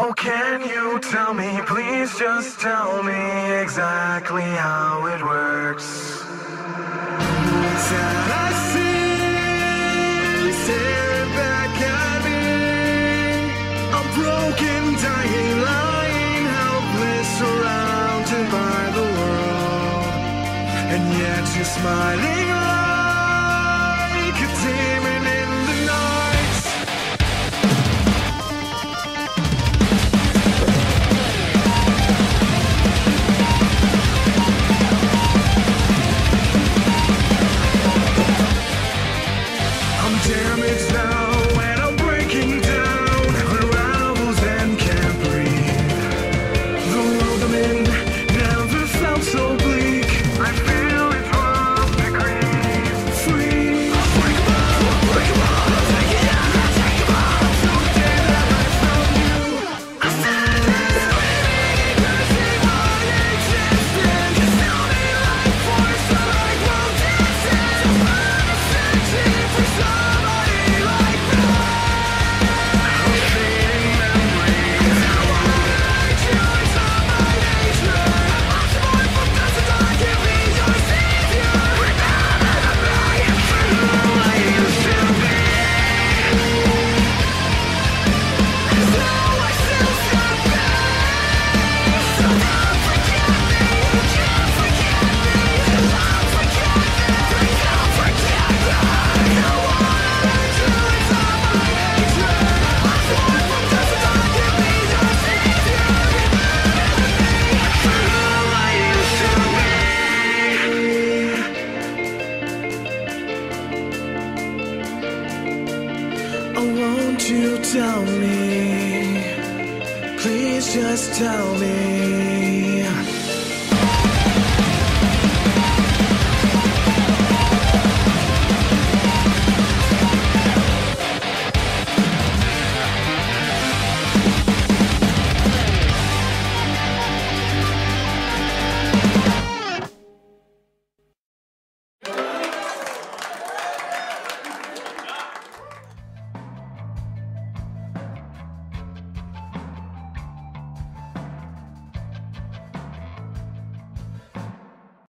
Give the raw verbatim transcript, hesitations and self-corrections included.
Oh, can you tell me, please just tell me exactly how it works? That I see staring back at me, a broken, dying, lying, helpless, surrounded by the world, and yet you're smiling like a demon in the night. Damaged now, and I'm breaking down, unravels and can't breathe. The world I'm in never felt so bleak. I feel it's wrong to grieve. Free, unbreakable, unbreakable. I'll take it out, I'll take it all. Till the day that I found you, I stand there screaming, cursing my existence. You sell me like poison, like world dances. I'm searching for some. Won't you tell me, please just tell me